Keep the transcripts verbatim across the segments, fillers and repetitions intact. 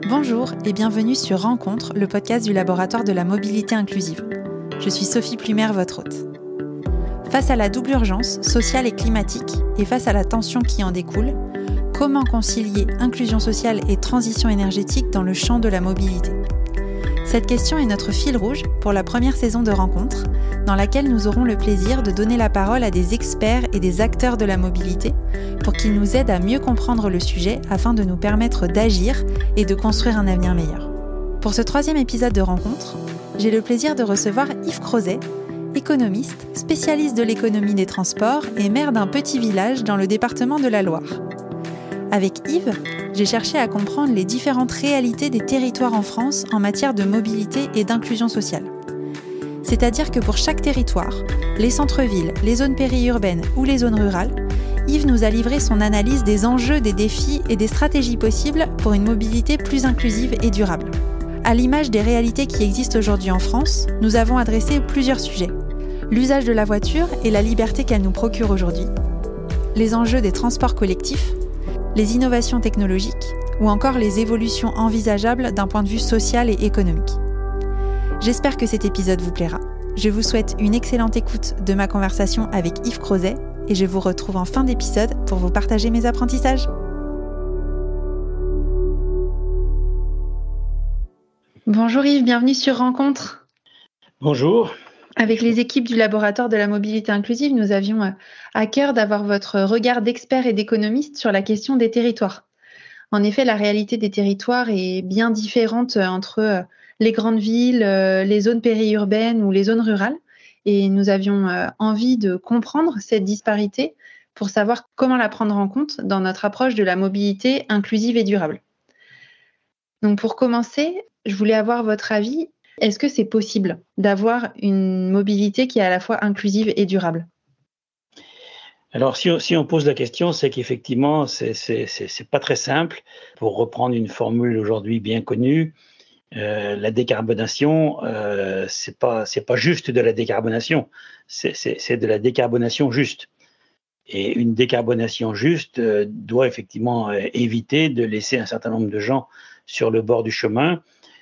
Bonjour et bienvenue sur Rencontre, le podcast du laboratoire de la mobilité inclusive. Je suis Sophie Plumer, votre hôte. Face à la double urgence sociale et climatique et face à la tension qui en découle, comment concilier inclusion sociale et transition énergétique dans le champ de la mobilité ? Cette question est notre fil rouge pour la première saison de Rencontre, dans laquelle nous aurons le plaisir de donner la parole à des experts et des acteurs de la mobilité pour qu'ils nous aident à mieux comprendre le sujet afin de nous permettre d'agir et de construire un avenir meilleur. Pour ce troisième épisode de Rencontre, j'ai le plaisir de recevoir Yves Crozet, économiste, spécialiste de l'économie des transports et maire d'un petit village dans le département de la Loire. Avec Yves, j'ai cherché à comprendre les différentes réalités des territoires en France en matière de mobilité et d'inclusion sociale. C'est-à-dire que pour chaque territoire, les centres-villes, les zones périurbaines ou les zones rurales, Yves nous a livré son analyse des enjeux, des défis et des stratégies possibles pour une mobilité plus inclusive et durable. À l'image des réalités qui existent aujourd'hui en France, nous avons adressé plusieurs sujets. L'usage de la voiture et la liberté qu'elle nous procure aujourd'hui, les enjeux des transports collectifs, les innovations technologiques ou encore les évolutions envisageables d'un point de vue social et économique. J'espère que cet épisode vous plaira. Je vous souhaite une excellente écoute de ma conversation avec Yves Crozet et je vous retrouve en fin d'épisode pour vous partager mes apprentissages. Bonjour Yves, bienvenue sur Rencontre. Bonjour. Avec les équipes du laboratoire de la mobilité inclusive, nous avions à cœur d'avoir votre regard d'expert et d'économiste sur la question des territoires. En effet, la réalité des territoires est bien différente entre les grandes villes, les zones périurbaines ou les zones rurales. Et nous avions envie de comprendre cette disparité pour savoir comment la prendre en compte dans notre approche de la mobilité inclusive et durable. Donc pour commencer, je voulais avoir votre avis. Est-ce que c'est possible d'avoir une mobilité qui est à la fois inclusive et durable ? Alors, si on, si on pose la question, c'est qu'effectivement, c'est, c'est, c'est, c'est pas très simple. Pour reprendre une formule aujourd'hui bien connue, euh, la décarbonation, euh, c'est pas, c'est pas juste de la décarbonation, c'est, c'est, c'est de la décarbonation juste. Et une décarbonation juste euh, doit effectivement euh, éviter de laisser un certain nombre de gens sur le bord du chemin.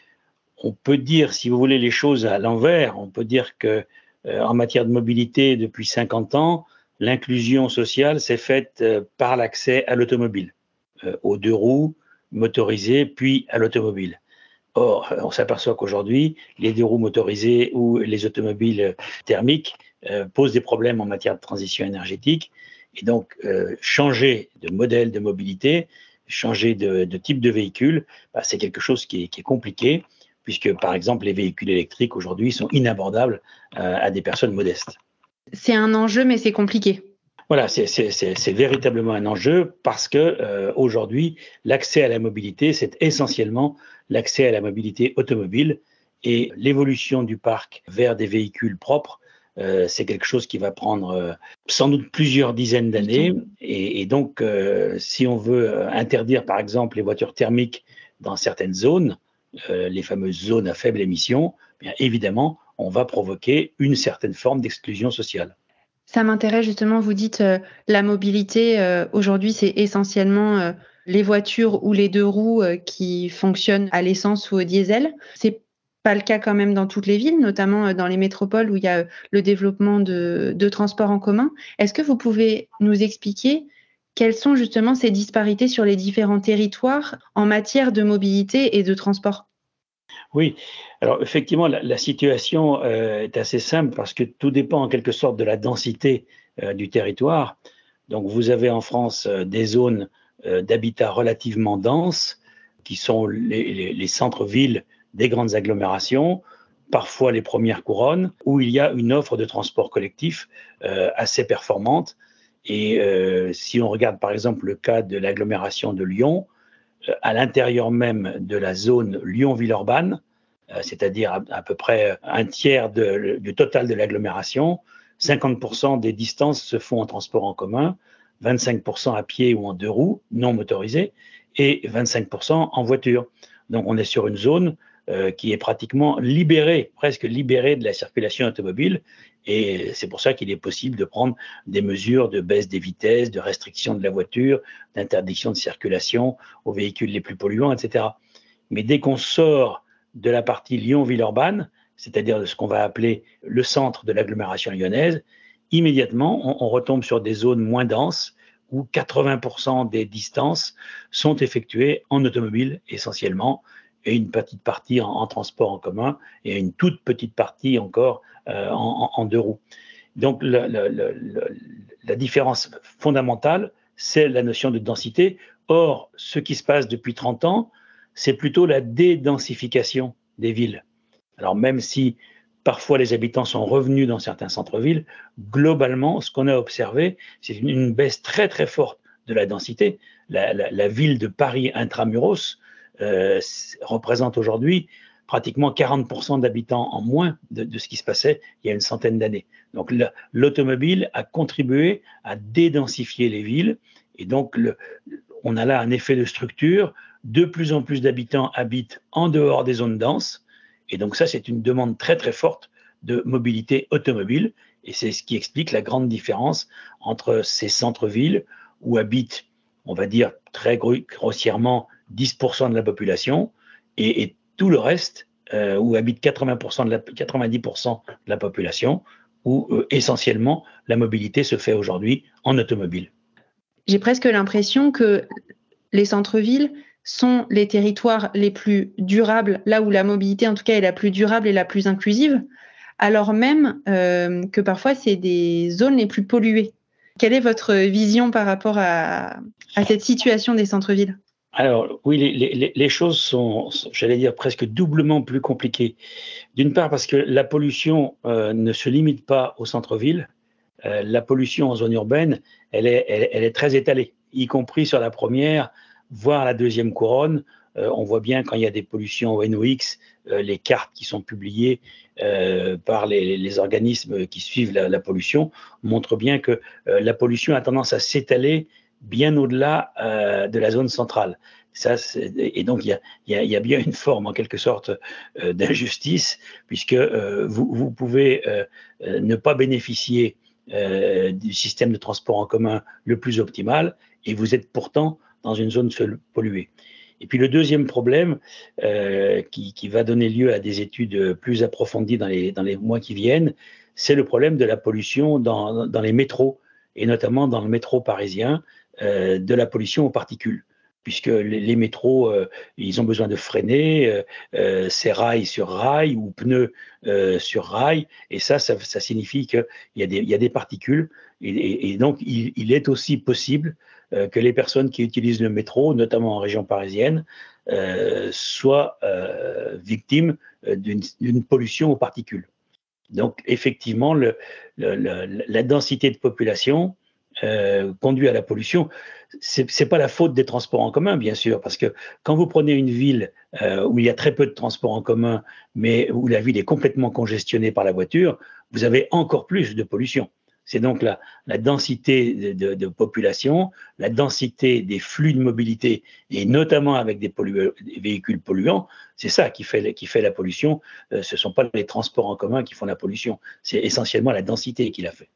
On peut dire, si vous voulez, les choses à l'envers. On peut dire que, euh, en matière de mobilité, depuis cinquante ans, l'inclusion sociale s'est faite euh, par l'accès à l'automobile, euh, aux deux roues motorisées, puis à l'automobile. Or, on s'aperçoit qu'aujourd'hui, les deux roues motorisées ou les automobiles thermiques euh, posent des problèmes en matière de transition énergétique. Et donc, euh, changer de modèle de mobilité, changer de, de type de véhicule, bah, c'est quelque chose qui est, qui est compliqué, puisque, par exemple, les véhicules électriques aujourd'hui sont inabordables euh, à des personnes modestes. C'est un enjeu, mais c'est compliqué. Voilà, c'est, c'est, c'est, c'est véritablement un enjeu parce que euh, aujourd'hui, l'accès à la mobilité, c'est essentiellement l'accès à la mobilité automobile et l'évolution du parc vers des véhicules propres, euh, c'est quelque chose qui va prendre euh, sans doute plusieurs dizaines d'années. Et, et donc, euh, si on veut interdire, par exemple, les voitures thermiques dans certaines zones, Euh, les fameuses zones à faible émission, bien évidemment, on va provoquer une certaine forme d'exclusion sociale. Ça m'intéresse justement, vous dites euh, la mobilité, euh, aujourd'hui c'est essentiellement euh, les voitures ou les deux roues euh, qui fonctionnent à l'essence ou au diesel. C'est pas le cas quand même dans toutes les villes, notamment euh, dans les métropoles où il y a euh, le développement de, de transports en commun. Est-ce que vous pouvez nous expliquer quelles sont justement ces disparités sur les différents territoires en matière de mobilité et de transport ? Oui, alors effectivement, la, la situation euh, est assez simple parce que tout dépend en quelque sorte de la densité euh, du territoire. Donc vous avez en France euh, des zones euh, d'habitat relativement denses qui sont les, les, les centres-villes des grandes agglomérations, parfois les premières couronnes, où il y a une offre de transport collectif euh, assez performante. Et euh, si on regarde par exemple le cas de l'agglomération de Lyon, euh, à l'intérieur même de la zone Lyon-Villeurbanne, euh, c'est-à-dire à, à peu près un tiers de, du total de l'agglomération, cinquante pour cent des distances se font en transport en commun, vingt-cinq pour cent à pied ou en deux roues non motorisées et vingt-cinq pour cent en voiture. Donc on est sur une zone euh, qui est pratiquement libérée, presque libérée de la circulation automobile. Et c'est pour ça qu'il est possible de prendre des mesures de baisse des vitesses, de restriction de la voiture, d'interdiction de circulation aux véhicules les plus polluants, et cetera. Mais dès qu'on sort de la partie Lyon-Villeurbanne, c'est-à-dire de ce qu'on va appeler le centre de l'agglomération lyonnaise, immédiatement, on, on retombe sur des zones moins denses où quatre-vingts pour cent des distances sont effectuées en automobile essentiellement, et une petite partie en, en transport en commun, et une toute petite partie encore euh, en, en, en deux roues. Donc le, le, le, la différence fondamentale, c'est la notion de densité. Or, ce qui se passe depuis trente ans, c'est plutôt la dédensification des villes. Alors même si parfois les habitants sont revenus dans certains centres-villes, globalement, ce qu'on a observé, c'est une, une baisse très très forte de la densité. La, la, la ville de Paris intramuros euh, représente aujourd'hui pratiquement quarante pour cent d'habitants en moins de, de ce qui se passait il y a une centaine d'années. Donc le, l'automobile a contribué à dédensifier les villes, et donc le, on a là un effet de structure. De plus en plus d'habitants habitent en dehors des zones denses, et donc ça, c'est une demande très très forte de mobilité automobile, et c'est ce qui explique la grande différence entre ces centres-villes où habitent, on va dire très grossièrement, dix pour cent de la population, et, et tout le reste, euh, où habitent quatre-vingts pour cent de la, quatre-vingt-dix pour cent de la population, où euh, essentiellement la mobilité se fait aujourd'hui en automobile. J'ai presque l'impression que les centres-villes sont les territoires les plus durables, là où la mobilité en tout cas est la plus durable et la plus inclusive, alors même euh, que parfois c'est des zones les plus polluées. Quelle est votre vision par rapport à, à cette situation des centres-villes ? Alors oui, les, les, les choses sont, j'allais dire, presque doublement plus compliquées. D'une part parce que la pollution euh, ne se limite pas au centre-ville. Euh, la pollution en zone urbaine, elle est, elle, elle est très étalée, y compris sur la première, voire la deuxième couronne. Euh, on voit bien quand il y a des pollutions au N O X, euh, les cartes qui sont publiées euh, par les, les organismes qui suivent la, la pollution montrent bien que euh, la pollution a tendance à s'étaler bien au-delà euh, de la zone centrale. Ça, et donc, il y a, y, a, y a bien une forme, en quelque sorte, euh, d'injustice, puisque euh, vous, vous pouvez euh, euh, ne pas bénéficier euh, du système de transport en commun le plus optimal, et vous êtes pourtant dans une zone polluée. Et puis le deuxième problème, euh, qui, qui va donner lieu à des études plus approfondies dans les, dans les mois qui viennent, c'est le problème de la pollution dans, dans les métros, et notamment dans le métro parisien, euh, de la pollution aux particules. Puisque les, les métros, euh, ils ont besoin de freiner, euh, euh, c'est rail sur rail ou pneus euh, sur rail, et ça, ça, ça signifie qu'il y a des, il y a des particules, et, et, et donc il, il est aussi possible euh, que les personnes qui utilisent le métro, notamment en région parisienne, euh, soient euh, victimes d'une, d'une pollution aux particules. Donc effectivement, le, le, le, la densité de population Euh, conduit à la pollution. C'est, c'est pas la faute des transports en commun, bien sûr, parce que quand vous prenez une ville euh, où il y a très peu de transports en commun, mais où la ville est complètement congestionnée par la voiture, vous avez encore plus de pollution. C'est donc la, la densité de, de, de population, la densité des flux de mobilité, et notamment avec des, pollu- des véhicules polluants, c'est ça qui fait, qui fait la pollution. Euh, ce ne sont pas les transports en commun qui font la pollution, c'est essentiellement la densité qui la fait.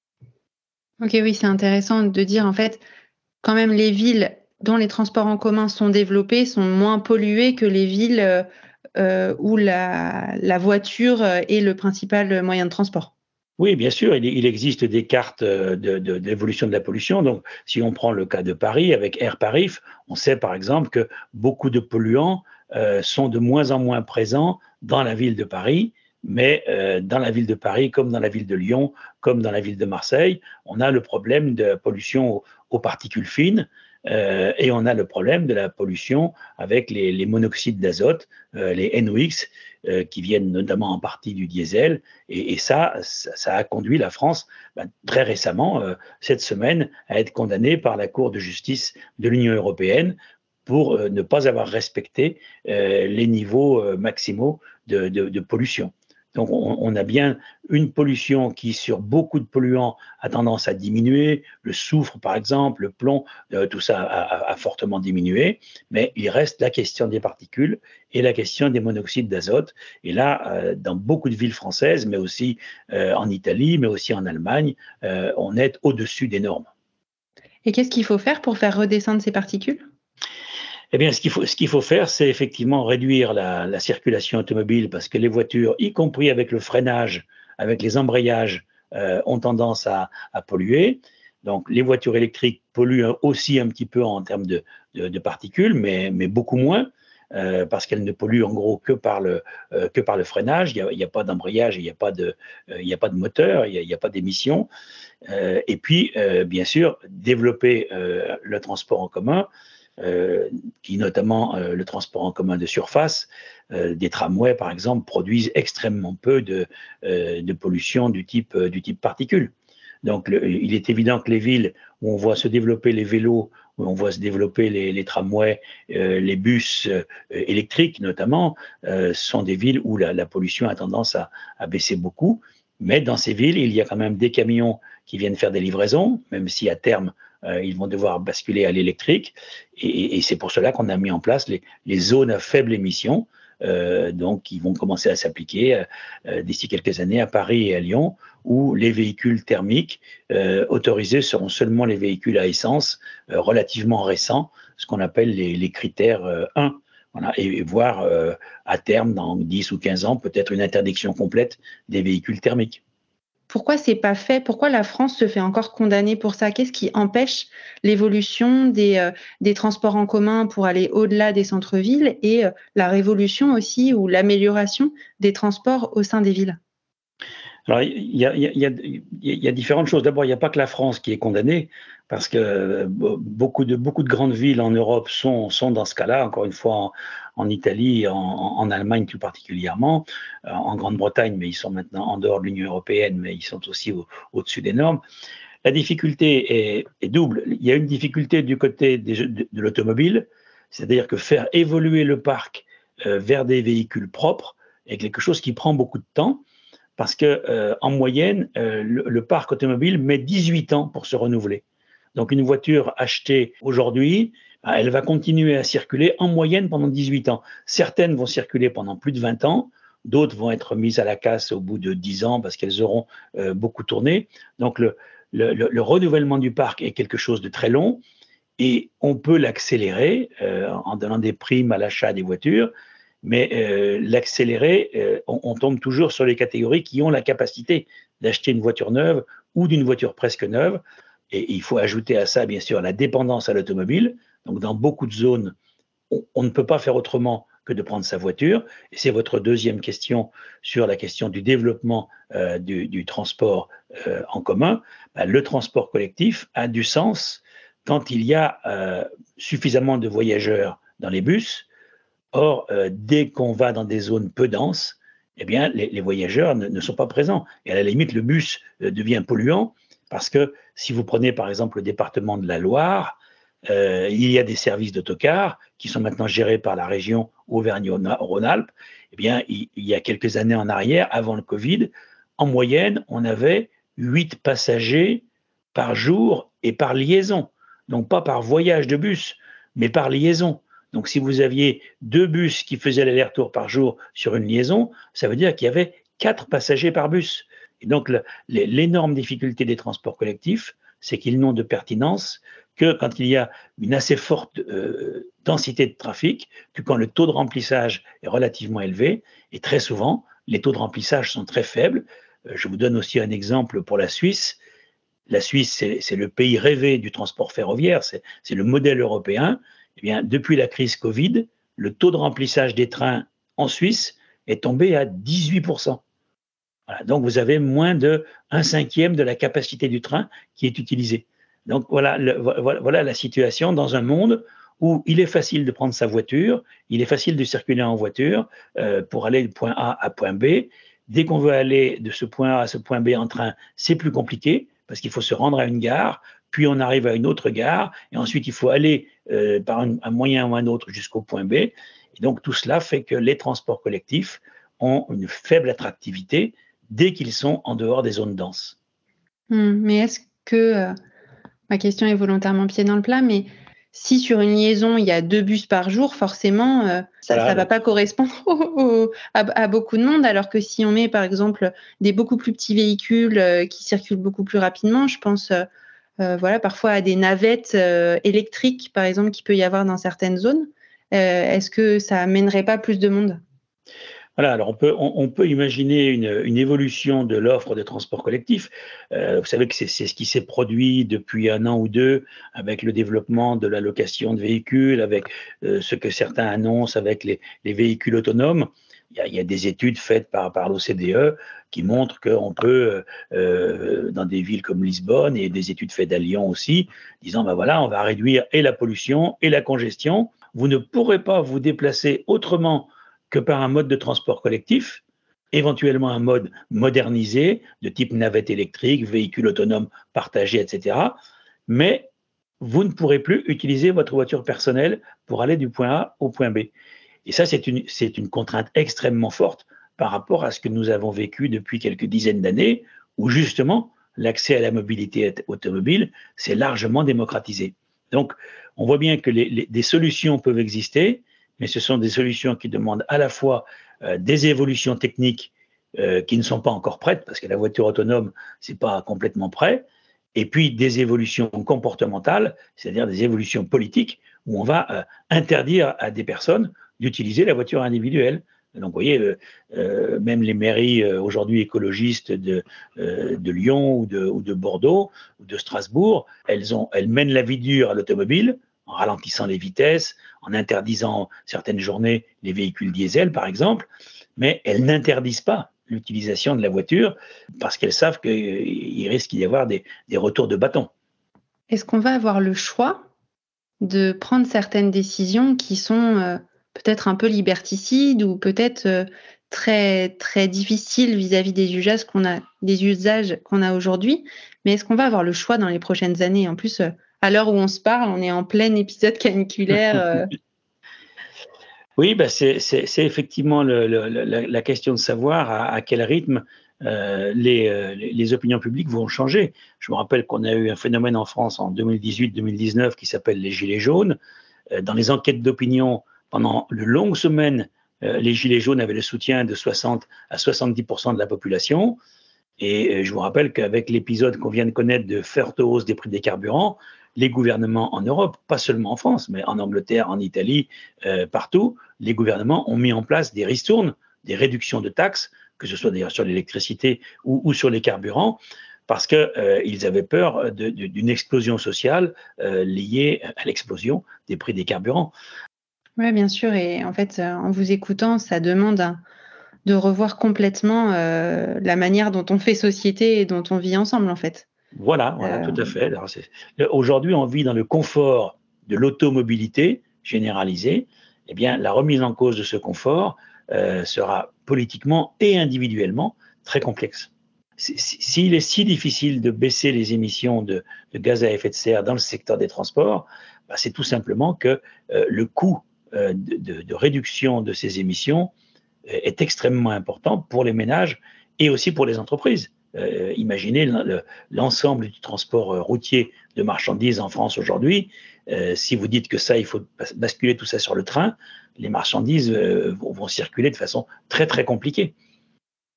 Ok, oui, c'est intéressant de dire en fait, quand même les villes dont les transports en commun sont développés sont moins polluées que les villes euh, où la, la voiture est le principal moyen de transport. Oui, bien sûr, il, il existe des cartes de, de, d'évolution de la pollution. Donc, si on prend le cas de Paris, avec Air Paris, on sait par exemple que beaucoup de polluants euh, sont de moins en moins présents dans la ville de Paris. Mais euh, dans la ville de Paris, comme dans la ville de Lyon, comme dans la ville de Marseille, on a le problème de pollution aux, aux particules fines euh, et on a le problème de la pollution avec les, les monoxydes d'azote, euh, les N O X, euh, qui viennent notamment en partie du diesel. Et, et ça, ça, ça a conduit la France, ben, très récemment, euh, cette semaine, à être condamnée par la Cour de justice de l'Union européenne pour euh, ne pas avoir respecté euh, les niveaux euh, maximaux de, de, de pollution. Donc, on, on a bien une pollution qui, sur beaucoup de polluants, a tendance à diminuer. Le soufre, par exemple, le plomb, euh, tout ça a, a, a fortement diminué. Mais il reste la question des particules et la question des monoxydes d'azote. Et là, euh, dans beaucoup de villes françaises, mais aussi euh, en Italie, mais aussi en Allemagne, euh, on est au-dessus des normes. Et qu'est-ce qu'il faut faire pour faire redescendre ces particules ? Eh bien, ce qu'il faut, ce qu'il faut faire, c'est effectivement réduire la, la circulation automobile parce que les voitures, y compris avec le freinage, avec les embrayages, euh, ont tendance à, à polluer. Donc, les voitures électriques polluent aussi un petit peu en termes de, de, de particules, mais, mais beaucoup moins. Euh, parce qu'elle ne pollue en gros que par le, euh, que par le freinage. Il n'y a, a pas d'embrayage, il n'y a, euh, a pas de moteur, il n'y a, a pas d'émissions. Euh, et puis, euh, bien sûr, développer euh, le transport en commun, euh, qui notamment euh, le transport en commun de surface, euh, des tramways par exemple, produisent extrêmement peu de, euh, de pollution du type, euh, du type particules. Donc, le, il est évident que les villes où on voit se développer les vélos, où on voit se développer les, les tramways, euh, les bus euh, électriques notamment, euh, sont des villes où la, la pollution a tendance à, à baisser beaucoup. Mais dans ces villes, il y a quand même des camions qui viennent faire des livraisons, même si à terme, euh, ils vont devoir basculer à l'électrique. Et, et c'est pour cela qu'on a mis en place les, les zones à faible émission, euh, donc qui vont commencer à s'appliquer euh, d'ici quelques années à Paris et à Lyon, où les véhicules thermiques euh, autorisés seront seulement les véhicules à essence euh, relativement récents, ce qu'on appelle les, les critères euh, un. Voilà, et, et voir euh, à terme, dans dix ou quinze ans, peut-être une interdiction complète des véhicules thermiques. Pourquoi c'est pas fait? Pourquoi la France se fait encore condamner pour ça? Qu'est-ce qui empêche l'évolution des, euh, des transports en commun pour aller au-delà des centres-villes et euh, la révolution aussi ou l'amélioration des transports au sein des villes? Alors, il y a, il y a, il y a différentes choses. D'abord, il n'y a pas que la France qui est condamnée, parce que beaucoup de, beaucoup de grandes villes en Europe sont, sont dans ce cas-là, encore une fois en, en Italie, en, en Allemagne plus particulièrement, en Grande-Bretagne, mais ils sont maintenant en dehors de l'Union européenne, mais ils sont aussi au, au-dessus des normes. La difficulté est, est double. Il y a une difficulté du côté des, de, de l'automobile, c'est-à-dire que faire évoluer le parc euh, vers des véhicules propres est quelque chose qui prend beaucoup de temps. Parce que euh, en moyenne, euh, le, le parc automobile met dix-huit ans pour se renouveler. Donc une voiture achetée aujourd'hui, elle va continuer à circuler en moyenne pendant dix-huit ans. Certaines vont circuler pendant plus de vingt ans, d'autres vont être mises à la casse au bout de dix ans parce qu'elles auront euh, beaucoup tourné. Donc le, le, le renouvellement du parc est quelque chose de très long et on peut l'accélérer euh, en donnant des primes à l'achat des voitures. Mais euh, l'accélérer, euh, on, on tombe toujours sur les catégories qui ont la capacité d'acheter une voiture neuve ou d'une voiture presque neuve. Et, et il faut ajouter à ça, bien sûr, la dépendance à l'automobile. Donc, dans beaucoup de zones, on, on ne peut pas faire autrement que de prendre sa voiture. Et c'est votre deuxième question sur la question du développement euh, du, du transport euh, en commun. Ben, le transport collectif a du sens quand il y a euh, suffisamment de voyageurs dans les bus. Or, euh, dès qu'on va dans des zones peu denses, eh bien, les, les voyageurs ne, ne sont pas présents. Et à la limite, le bus euh, devient polluant parce que si vous prenez par exemple le département de la Loire, euh, il y a des services d'autocars qui sont maintenant gérés par la région Auvergne-Rhône-Alpes. Eh bien, il, il y a quelques années en arrière, avant le Covid, en moyenne, on avait huit passagers par jour et par liaison. Donc, pas par voyage de bus, mais par liaison. Donc, si vous aviez deux bus qui faisaient l'aller-retour par jour sur une liaison, ça veut dire qu'il y avait quatre passagers par bus. Et donc, le, l'énorme difficulté des transports collectifs, c'est qu'ils n'ont de pertinence que quand il y a une assez forte euh, densité de trafic, que quand le taux de remplissage est relativement élevé. Et très souvent, les taux de remplissage sont très faibles. Euh, je vous donne aussi un exemple pour la Suisse. La Suisse, c'est, c'est le pays rêvé du transport ferroviaire, c'est, c'est le modèle européen. Eh bien, depuis la crise Covid, le taux de remplissage des trains en Suisse est tombé à dix-huit pour cent. Voilà, donc, vous avez moins de un cinquième de la capacité du train qui est utilisée. Donc, voilà, le, voilà, voilà la situation dans un monde où il est facile de prendre sa voiture, il est facile de circuler en voiture euh, pour aller du point A à point B. Dès qu'on veut aller de ce point A à ce point B en train, c'est plus compliqué parce qu'il faut se rendre à une gare, puis on arrive à une autre gare, et ensuite il faut aller euh, par un, un moyen ou un autre jusqu'au point B. Et donc tout cela fait que les transports collectifs ont une faible attractivité dès qu'ils sont en dehors des zones denses. Mmh, mais est-ce que, euh, ma question est volontairement pied dans le plat, mais si sur une liaison il y a deux bus par jour, forcément euh, ça ne voilà. va pas correspondre au, au, à, à beaucoup de monde, alors que si on met par exemple des beaucoup plus petits véhicules euh, qui circulent beaucoup plus rapidement, je pense... Euh, Euh, voilà, parfois à des navettes euh, électriques, par exemple, qu'il peut y avoir dans certaines zones. euh, est-ce que ça amènerait pas plus de monde ? Voilà, alors on peut, on, on peut imaginer une, une évolution de l'offre de transport collectif. Euh, vous savez que c'est, c'est ce qui s'est produit depuis un an ou deux avec le développement de la location de véhicules, avec euh, ce que certains annoncent avec les, les véhicules autonomes. Il y, a, il y a des études faites par, par l'O C D E qui montrent qu'on peut, euh, dans des villes comme Lisbonne, et des études faites à Lyon aussi, disant, ben voilà, on va réduire et la pollution et la congestion. Vous ne pourrez pas vous déplacer autrement que par un mode de transport collectif, éventuellement un mode modernisé de type navette électrique, véhicule autonome partagé, et cetera. Mais vous ne pourrez plus utiliser votre voiture personnelle pour aller du point A au point B. Et ça, c'est une, c'est une contrainte extrêmement forte par rapport à ce que nous avons vécu depuis quelques dizaines d'années, où justement l'accès à la mobilité automobile s'est largement démocratisé. Donc, on voit bien que les, les, des solutions peuvent exister, mais ce sont des solutions qui demandent à la fois euh, des évolutions techniques euh, qui ne sont pas encore prêtes, parce que la voiture autonome, c'est pas complètement prêt, et puis des évolutions comportementales, c'est-à-dire des évolutions politiques, où on va euh, interdire à des personnes d'utiliser la voiture individuelle. Donc, vous voyez, euh, euh, même les mairies euh, aujourd'hui écologistes de, euh, de Lyon ou de, ou de Bordeaux ou de Strasbourg, elles, ont, elles mènent la vie dure à l'automobile, en ralentissant les vitesses, en interdisant certaines journées les véhicules diesel, par exemple, mais elles n'interdisent pas l'utilisation de la voiture parce qu'elles savent qu'il risque d'y avoir des, des retours de bâton. Est-ce qu'on va avoir le choix de prendre certaines décisions qui sont euh, peut-être un peu liberticides ou peut-être euh, très, très difficiles vis-à-vis des usages qu'on a, des usages qu'on a aujourd'hui, mais est-ce qu'on va avoir le choix dans les prochaines années ? En plus, euh, à l'heure où on se parle, on est en plein épisode caniculaire. Euh... Oui, bah c'est, c'est, c'est effectivement le, le, la, la question de savoir à, à quel rythme euh, les, euh, les opinions publiques vont changer. Je me rappelle qu'on a eu un phénomène en France en deux mille dix-huit deux mille dix-neuf qui s'appelle les Gilets jaunes. Euh, dans les enquêtes d'opinion, pendant de longues semaines, euh, les Gilets jaunes avaient le soutien de soixante à soixante-dix pour cent de la population. Et euh, je vous rappelle qu'avec l'épisode qu'on vient de connaître de forte hausse des prix des carburants, les gouvernements en Europe, pas seulement en France, mais en Angleterre, en Italie, euh, partout, les gouvernements ont mis en place des ristournes, des réductions de taxes, que ce soit d'ailleurs sur l'électricité ou, ou sur les carburants, parce qu'ils euh, avaient peur de, de, d'une explosion sociale euh, liée à l'explosion des prix des carburants. Oui, bien sûr. Et en fait, en vous écoutant, ça demande un, de revoir complètement euh, la manière dont on fait société et dont on vit ensemble, en fait. Voilà, voilà, euh... tout à fait. Alors, c'est... Aujourd'hui, on vit dans le confort de l'automobilité généralisée. Eh bien, la remise en cause de ce confort euh, sera politiquement et individuellement très complexe. S'il est si difficile de baisser les émissions de, de gaz à effet de serre dans le secteur des transports, bah, c'est tout simplement que euh, le coût euh, de, de, de réduction de ces émissions est extrêmement important pour les ménages et aussi pour les entreprises. Euh, imaginez le, l'ensemble du transport routier de marchandises en France aujourd'hui. Euh, si vous dites que ça, il faut basculer tout ça sur le train, les marchandises euh, vont, vont circuler de façon très très compliquée. Pourquoi ?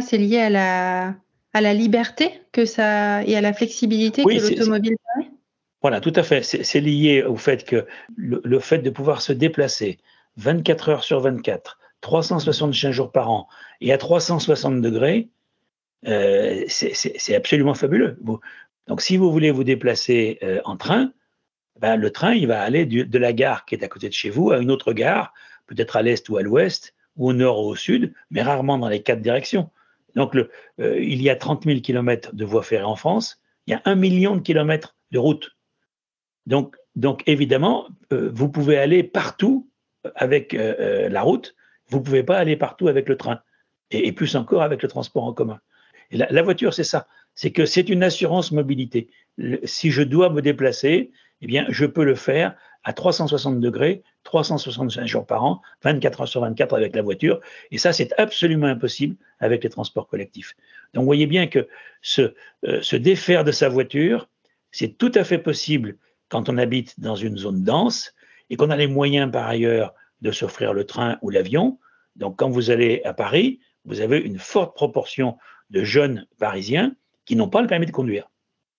C'est lié à la, à la liberté que ça, et à la flexibilité oui, que l'automobile permet ? Voilà, tout à fait. C'est, c'est lié au fait que le, le fait de pouvoir se déplacer vingt-quatre heures sur vingt-quatre, trois cent soixante-cinq jours par an et à trois cent soixante degrés, euh, c'est, c'est, c'est absolument fabuleux. Vous, donc, si vous voulez vous déplacer euh, en train, ben, le train, il va aller du, de la gare qui est à côté de chez vous à une autre gare, peut-être à l'est ou à l'ouest, ou au nord ou au sud, mais rarement dans les quatre directions. Donc, le, euh, il y a trente mille kilomètres de voies ferrées en France, il y a un million de kilomètres de routes. Donc, donc évidemment, euh, vous pouvez aller partout avec euh, la route, vous ne pouvez pas aller partout avec le train, et, et plus encore avec le transport en commun. Et la, la voiture, c'est ça, c'est que c'est une assurance mobilité. Le, si je dois me déplacer, eh bien, je peux le faire à trois cent soixante degrés, trois cent soixante-cinq jours par an, vingt-quatre heures sur vingt-quatre avec la voiture. Et ça, c'est absolument impossible avec les transports collectifs. Donc, vous voyez bien que se, euh, se défaire de sa voiture, c'est tout à fait possible quand on habite dans une zone dense et qu'on a les moyens, par ailleurs, de s'offrir le train ou l'avion. Donc, quand vous allez à Paris, vous avez une forte proportion de jeunes Parisiens qui n'ont pas le permis de conduire.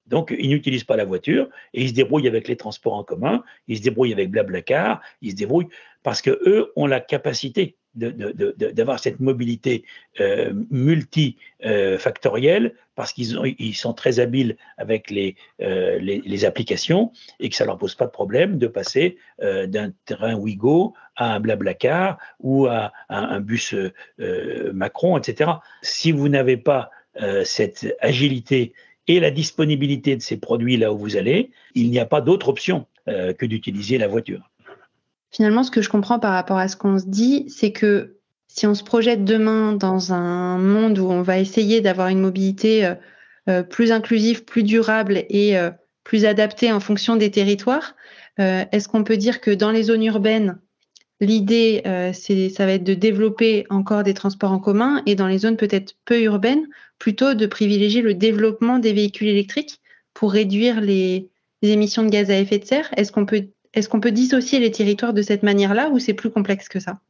Donc, ils n'utilisent pas la voiture et ils se débrouillent avec les transports en commun, ils se débrouillent avec Blablacar, ils se débrouillent parce qu'eux ont la capacité de, de, de, d'avoir cette mobilité euh, multifactorielle, euh, parce qu'ils ont, ils sont très habiles avec les, euh, les, les applications et que ça ne leur pose pas de problème de passer euh, d'un train Ouigo à un Blablacar ou à, à un bus euh, Macron, et cetera. Si vous n'avez pas euh, cette agilité et la disponibilité de ces produits là où vous allez, il n'y a pas d'autre option euh, que d'utiliser la voiture. Finalement, ce que je comprends par rapport à ce qu'on se dit, c'est que si on se projette demain dans un monde où on va essayer d'avoir une mobilité euh, euh, plus inclusive, plus durable et euh, plus adaptée en fonction des territoires, euh, est-ce qu'on peut dire que dans les zones urbaines, l'idée, euh, c'est, ça va être de développer encore des transports en commun, et dans les zones peut-être peu urbaines, plutôt de privilégier le développement des véhicules électriques pour réduire les, les émissions de gaz à effet de serre? Est-ce qu'on peut, est-ce qu'on peut dissocier les territoires de cette manière-là, ou c'est plus complexe que ça?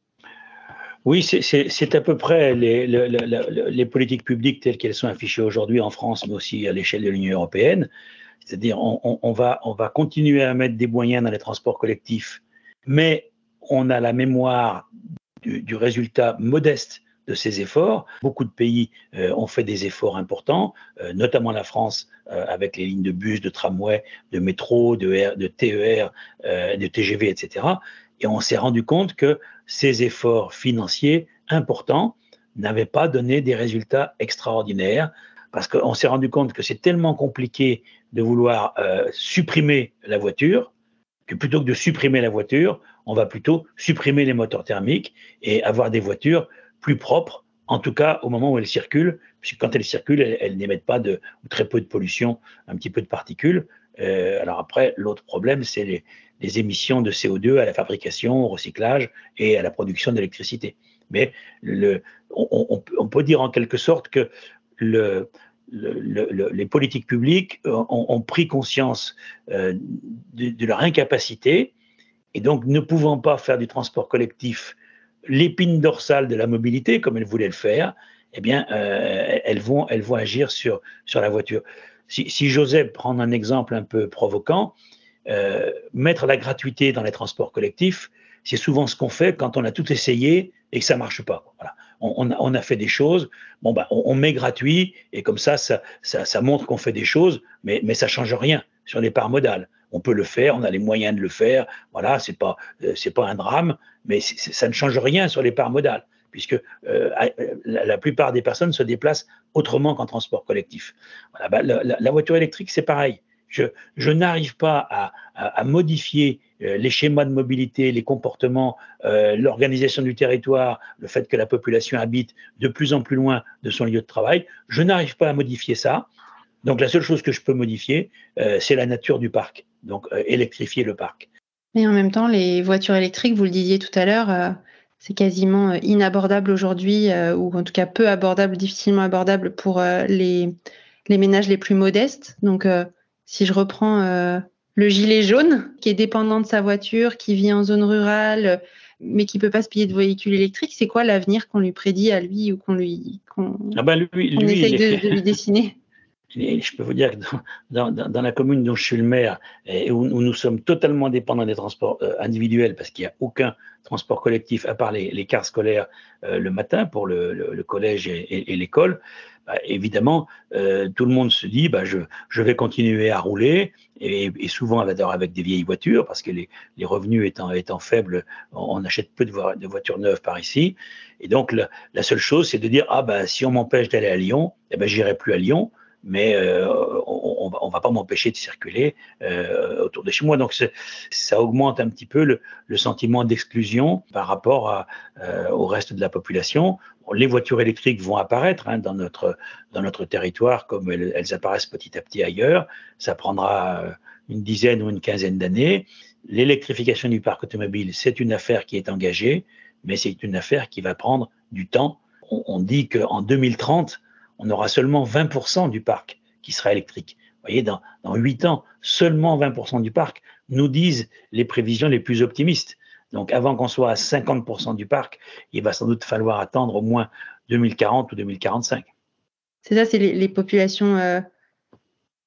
Oui, c'est, c'est, c'est à peu près les, les, les, les politiques publiques telles qu'elles sont affichées aujourd'hui en France, mais aussi à l'échelle de l'Union européenne. C'est-à-dire, on, on, on, va, on va continuer à mettre des moyens dans les transports collectifs, mais on a la mémoire du, du résultat modeste de ces efforts. Beaucoup de pays euh, ont fait des efforts importants, euh, notamment la France, euh, avec les lignes de bus, de tramway, de métro, de, R, de T E R, euh, de T G V, et cetera. Et on s'est rendu compte que ces efforts financiers importants n'avaient pas donné des résultats extraordinaires, parce qu'on s'est rendu compte que c'est tellement compliqué de vouloir euh, supprimer la voiture, que plutôt que de supprimer la voiture, on va plutôt supprimer les moteurs thermiques et avoir des voitures plus propres, en tout cas au moment où elles circulent, puisque quand elles circulent, elles, elles n'émettent pas de, ou très peu de pollution, un petit peu de particules. Euh, alors après, l'autre problème, c'est les, les émissions de C O deux à la fabrication, au recyclage et à la production d'électricité. Mais le, on, on, on peut dire en quelque sorte que le, Le, le, les politiques publiques ont, ont pris conscience euh, de, de leur incapacité, et donc ne pouvant pas faire du transport collectif l'épine dorsale de la mobilité comme elles voulaient le faire, eh bien euh, elles vont elles vont agir sur sur la voiture. Si, si j'osais prendre un exemple un peu provoquant, euh, mettre la gratuité dans les transports collectifs, c'est souvent ce qu'on fait quand on a tout essayé et que ça marche pas. Voilà. On, on a fait des choses, bon ben, on, on met gratuit, et comme ça, ça, ça, ça montre qu'on fait des choses, mais, mais ça change rien sur les parts modales. On peut le faire, on a les moyens de le faire, voilà, c'est pas, euh, c'est pas un drame, mais c'est, ça ne change rien sur les parts modales, puisque euh, la, la plupart des personnes se déplacent autrement qu'en transport collectif. Voilà, ben, la, la, la voiture électrique, c'est pareil. Je, je n'arrive pas à, à, à modifier euh, les schémas de mobilité, les comportements, euh, l'organisation du territoire, le fait que la population habite de plus en plus loin de son lieu de travail. Je n'arrive pas à modifier ça. Donc la seule chose que je peux modifier, euh, c'est la nature du parc. Donc euh, électrifier le parc. Mais en même temps, les voitures électriques, vous le disiez tout à l'heure, euh, c'est quasiment inabordable aujourd'hui, euh, ou en tout cas peu abordable, difficilement abordable pour euh, les, les ménages les plus modestes. Donc euh, si je reprends euh, le gilet jaune, qui est dépendant de sa voiture, qui vit en zone rurale, mais qui ne peut pas se payer de véhicule électrique, c'est quoi l'avenir qu'on lui prédit à lui, ou qu'on lui qu'on, ah ben lui, qu'on lui, essaye est... de, de lui dessiner? Et je peux vous dire que dans, dans, dans la commune dont je suis le maire, et où, où nous sommes totalement dépendants des transports euh, individuels, parce qu'il n'y a aucun transport collectif à part les, les cars scolaires euh, le matin pour le, le, le collège et, et, et l'école, bah, évidemment, euh, tout le monde se dit bah, je, je vais continuer à rouler, et, et souvent avec des vieilles voitures, parce que les, les revenus étant, étant faibles, on achète peu de, vo- de voitures neuves par ici. Et donc, la, la seule chose, c'est de dire ah, bah, si on m'empêche d'aller à Lyon, eh ben, j'irai plus à Lyon. Mais euh, on ne va, on va pas m'empêcher de circuler euh, autour de chez moi. Donc ça augmente un petit peu le, le sentiment d'exclusion par rapport à, euh, au reste de la population. Bon, les voitures électriques vont apparaître hein, dans, notre, dans notre territoire comme elles, elles apparaissent petit à petit ailleurs. Ça prendra une dizaine ou une quinzaine d'années. L'électrification du parc automobile, c'est une affaire qui est engagée, mais c'est une affaire qui va prendre du temps. On, on dit qu'en deux mille trente, on aura seulement vingt pour cent du parc qui sera électrique. Vous voyez, dans, dans huit ans, seulement vingt pour cent du parc, nous disent les prévisions les plus optimistes. Donc, avant qu'on soit à cinquante pour cent du parc, il va sans doute falloir attendre au moins deux mille quarante ou deux mille quarante-cinq. C'est ça, c'est les, les populations euh,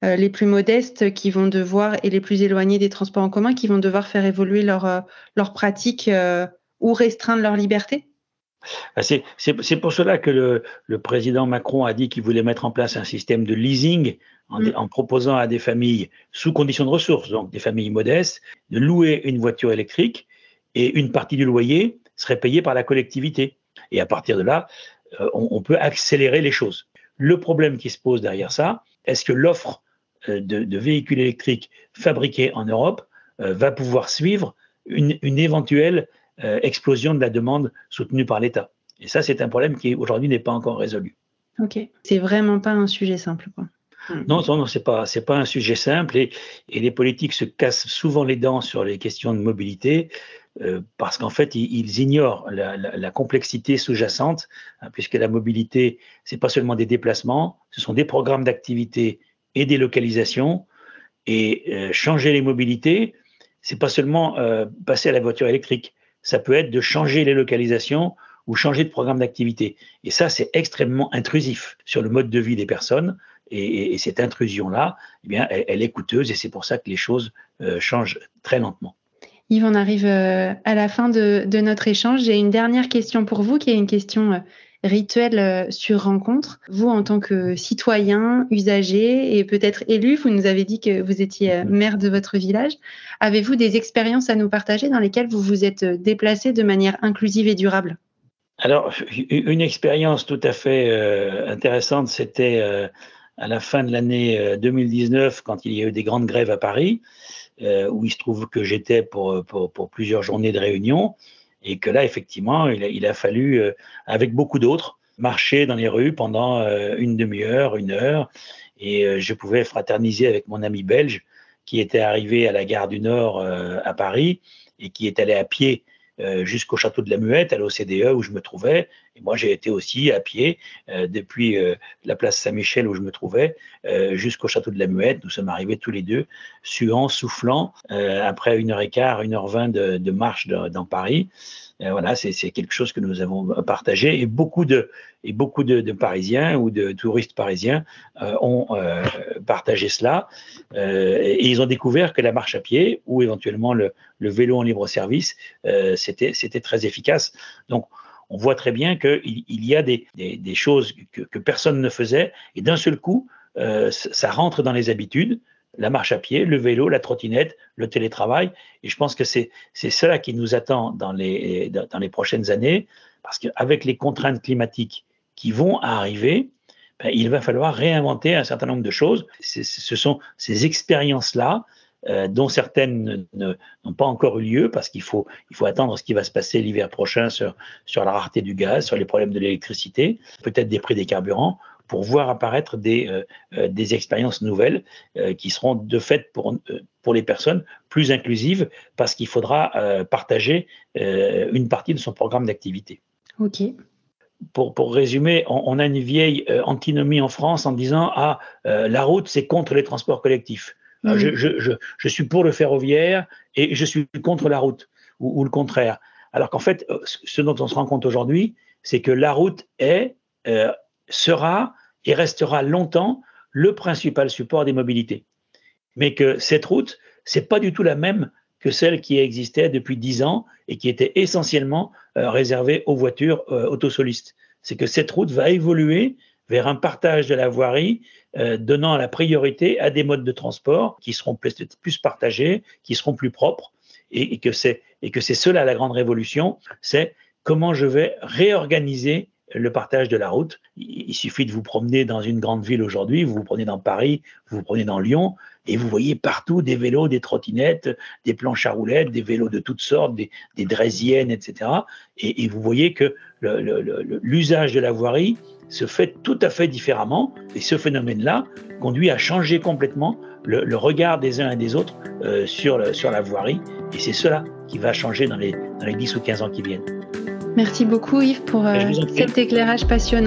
euh, les plus modestes qui vont devoir, et les plus éloignés des transports en commun, qui vont devoir faire évoluer leur, euh, leur pratique euh, ou restreindre leur liberté? C'est, c'est, c'est pour cela que le, le président Macron a dit qu'il voulait mettre en place un système de leasing en, mmh. en proposant à des familles sous conditions de ressources, donc des familles modestes, de louer une voiture électrique et une partie du loyer serait payée par la collectivité. Et à partir de là, euh, on, on peut accélérer les choses. Le problème qui se pose derrière ça, est-ce que l'offre euh, de, de véhicules électriques fabriqués en Europe euh, va pouvoir suivre une, une éventuelle Euh, explosion de la demande soutenue par l'État. Et ça, c'est un problème qui aujourd'hui n'est pas encore résolu. Ok, c'est vraiment pas un sujet simple, quoi. Non, non, non, c'est pas, c'est pas un sujet simple et, et les politiques se cassent souvent les dents sur les questions de mobilité euh, parce qu'en fait, ils, ils ignorent la, la, la complexité sous-jacente, hein, puisque la mobilité, c'est pas seulement des déplacements, ce sont des programmes d'activité et des localisations. Et euh, changer les mobilités, c'est pas seulement euh, passer à la voiture électrique. Ça peut être de changer les localisations ou changer de programme d'activité. Et ça, c'est extrêmement intrusif sur le mode de vie des personnes. Et, et, et cette intrusion-là, eh bien, elle, elle est coûteuse et c'est pour ça que les choses euh, changent très lentement. Yves, on arrive euh, à la fin de, de notre échange. J'ai une dernière question pour vous qui est une question euh, rituelle euh, sur rencontre. Vous, en tant que citoyen, usager et peut-être élu, vous nous avez dit que vous étiez euh, maire de votre village. Avez-vous des expériences à nous partager dans lesquelles vous vous êtes déplacé de manière inclusive et durable? Alors, une expérience tout à fait euh, intéressante, c'était euh, à la fin de l'année euh, deux mille dix-neuf, quand il y a eu des grandes grèves à Paris, euh, où il se trouve que j'étais pour, pour, pour plusieurs journées de réunion, et que là, effectivement, il a, il a fallu, euh, avec beaucoup d'autres, marcher dans les rues pendant euh, une demi-heure, une heure, et euh, je pouvais fraterniser avec mon ami belge, qui était arrivé à la gare du Nord euh, à Paris et qui est allé à pied euh, jusqu'au château de la Muette, à l'O C D E où je me trouvais. Et moi, j'ai été aussi à pied euh, depuis euh, la place Saint-Michel où je me trouvais euh, jusqu'au château de la Muette. Nous sommes arrivés tous les deux, suants, soufflants, euh, après une heure et quart, une heure vingt de, de marche de, dans Paris. Euh, voilà, c'est, c'est quelque chose que nous avons partagé et beaucoup de, et beaucoup de, de Parisiens ou de touristes parisiens euh, ont euh, partagé cela euh, et ils ont découvert que la marche à pied ou éventuellement le, le vélo en libre service, euh, c'était, c'était très efficace. Donc, on voit très bien qu'il il y a des, des, des choses que, que personne ne faisait et d'un seul coup, euh, ça rentre dans les habitudes. La marche à pied, le vélo, la trottinette, le télétravail. Et je pense que c'est, c'est cela qui nous attend dans les, dans les prochaines années, parce qu'avec les contraintes climatiques qui vont arriver, ben, il va falloir réinventer un certain nombre de choses. C'est, ce sont ces expériences-là, euh, dont certaines ne, ne, n'ont pas encore eu lieu, parce qu'il faut, il faut attendre ce qui va se passer l'hiver prochain sur, sur la rareté du gaz, sur les problèmes de l'électricité, peut-être des prix des carburants, pour voir apparaître des, euh, des expériences nouvelles euh, qui seront de fait pour, euh, pour les personnes plus inclusives parce qu'il faudra euh, partager euh, une partie de son programme d'activité. Ok. Pour, pour résumer, on, on a une vieille euh, antinomie en France en disant « Ah, euh, la route, c'est contre les transports collectifs. Mmh. Je, je, je, je suis pour le ferroviaire et je suis contre la route, ou, ou le contraire. » Alors qu'en fait, ce dont on se rend compte aujourd'hui, c'est que la route est... Euh, sera et restera longtemps le principal support des mobilités. Mais que cette route, c'est pas du tout la même que celle qui existait depuis dix ans et qui était essentiellement euh, réservée aux voitures euh, autosolistes. C'est que cette route va évoluer vers un partage de la voirie euh, donnant la priorité à des modes de transport qui seront plus, plus partagés, qui seront plus propres et, et que c'est, et que c'est cela la grande révolution, c'est comment je vais réorganiser le partage de la route. Il suffit de vous promener dans une grande ville aujourd'hui, vous vous prenez dans Paris, vous vous prenez dans Lyon, et vous voyez partout des vélos, des trottinettes, des planches à roulettes, des vélos de toutes sortes, des, des draisiennes, et cetera. Et, et vous voyez que le, le, le, l'usage de la voirie se fait tout à fait différemment, et ce phénomène-là conduit à changer complètement le, le regard des uns et des autres euh, sur, le, sur la voirie, et c'est cela qui va changer dans les, dans les dix ou quinze ans qui viennent. Merci beaucoup Yves pour euh, cet éclairage passionnant.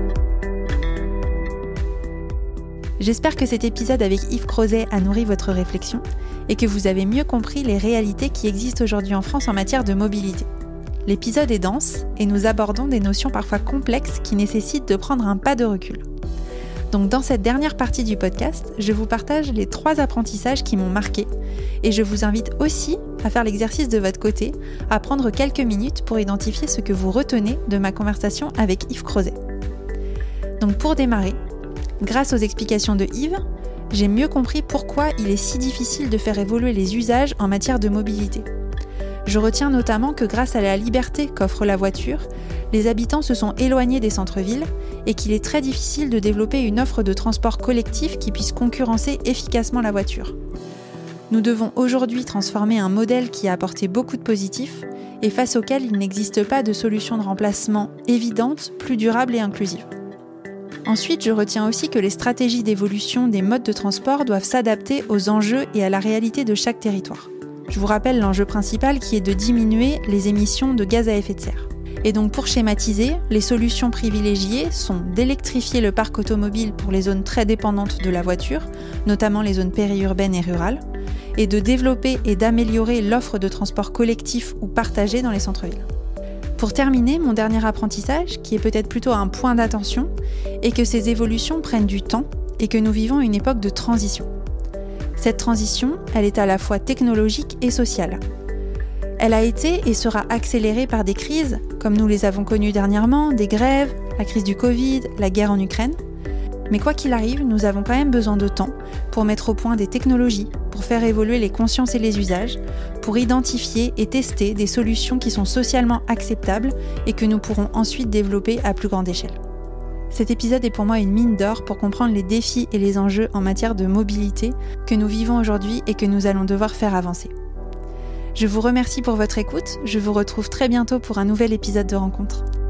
J'espère que cet épisode avec Yves Crozet a nourri votre réflexion et que vous avez mieux compris les réalités qui existent aujourd'hui en France en matière de mobilité. L'épisode est dense et nous abordons des notions parfois complexes qui nécessitent de prendre un pas de recul. Donc dans cette dernière partie du podcast, je vous partage les trois apprentissages qui m'ont marqué et je vous invite aussi à faire l'exercice de votre côté, à prendre quelques minutes pour identifier ce que vous retenez de ma conversation avec Yves Crozet. Donc pour démarrer, grâce aux explications de Yves, j'ai mieux compris pourquoi il est si difficile de faire évoluer les usages en matière de mobilité. Je retiens notamment que grâce à la liberté qu'offre la voiture, les habitants se sont éloignés des centres-villes et qu'il est très difficile de développer une offre de transport collectif qui puisse concurrencer efficacement la voiture. Nous devons aujourd'hui transformer un modèle qui a apporté beaucoup de positifs et face auquel il n'existe pas de solution de remplacement évidente, plus durable et inclusive. Ensuite, je retiens aussi que les stratégies d'évolution des modes de transport doivent s'adapter aux enjeux et à la réalité de chaque territoire. Je vous rappelle l'enjeu principal qui est de diminuer les émissions de gaz à effet de serre. Et donc pour schématiser, les solutions privilégiées sont d'électrifier le parc automobile pour les zones très dépendantes de la voiture, notamment les zones périurbaines et rurales, et de développer et d'améliorer l'offre de transport collectif ou partagé dans les centres-villes. Pour terminer, mon dernier apprentissage, qui est peut-être plutôt un point d'attention, est que ces évolutions prennent du temps et que nous vivons une époque de transition. Cette transition, elle est à la fois technologique et sociale. Elle a été et sera accélérée par des crises, comme nous les avons connues dernièrement, des grèves, la crise du Covid, la guerre en Ukraine. Mais quoi qu'il arrive, nous avons quand même besoin de temps pour mettre au point des technologies, pour faire évoluer les consciences et les usages, pour identifier et tester des solutions qui sont socialement acceptables et que nous pourrons ensuite développer à plus grande échelle. Cet épisode est pour moi une mine d'or pour comprendre les défis et les enjeux en matière de mobilité que nous vivons aujourd'hui et que nous allons devoir faire avancer. Je vous remercie pour votre écoute, je vous retrouve très bientôt pour un nouvel épisode de Rencontre.